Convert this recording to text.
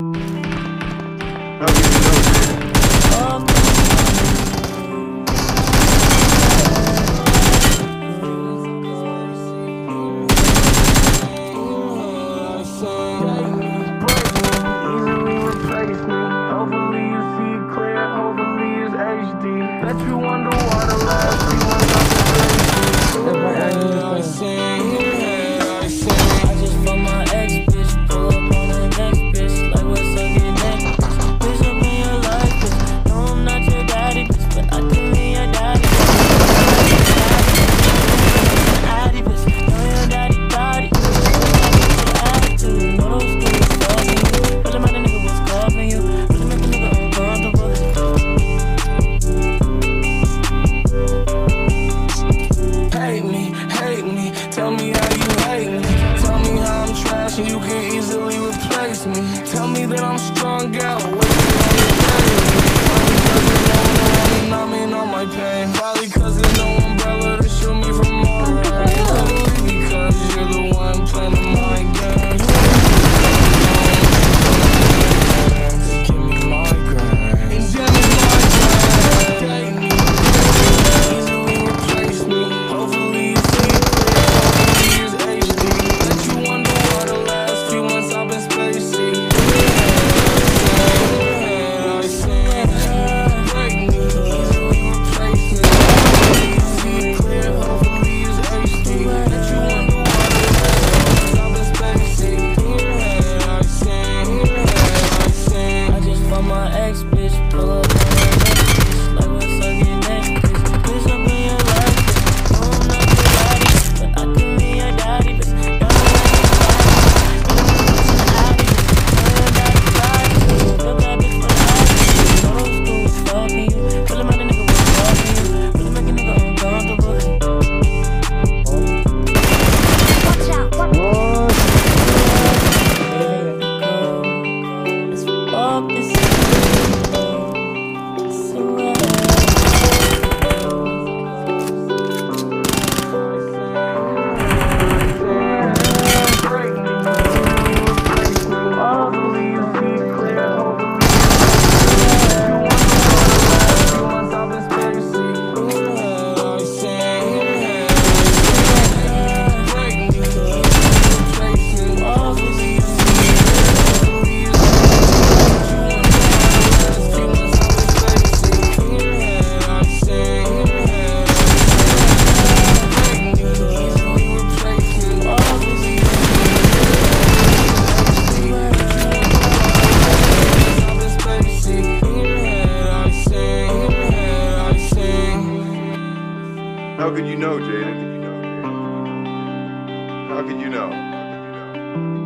How can you know, Jaden? Bet you wonder why the last few months I just fuck my ex bitch, pull up on the next bitch, like what's up your neck? Bitch up in your life, bitch. No, I'm not your daddy, bitch, but I can be your daddy. Addy, bitch, know your daddy, daddy. Attitude, know those things fucking you. Really mind a nigga was coughing you. Really make a nigga uncomfortable. Hate me, tell me how you hate me. Tell me how I'm trash and you can easily replace me. Tell me that I'm strung out, waiting on your pain. Probably cause there's no one around me numbing all my pain. Probably cause there's no umbrella to shield me from all rain. Probably because you're the one playing the mind games. Give me my grain and give me my grain. Hate me, easily replace me. Hopefully you see it clear. Hopefully it's HD. Bet you wonder why the last few months I've been spacey. I sing, break me, easily replace me. Hopefully you see it clear. Hopefully it's HD. Bet you wonder why the last few months I've been spacey. I sing, I just fuck my ex bitch, pull up on her next bitch, like what's up your next bitch. Bitch up in your life, bitch. No, I'm not your daddy, but I can be your daddy, bitch. Know your daddy, daddy. Know your daddy, daddy. Know those dudes fucking you. Really make a nigga was fucking you. Really make a nigga uncomfortable. Watch out. Let's fuck this. How could you know, Jaden? How could you know?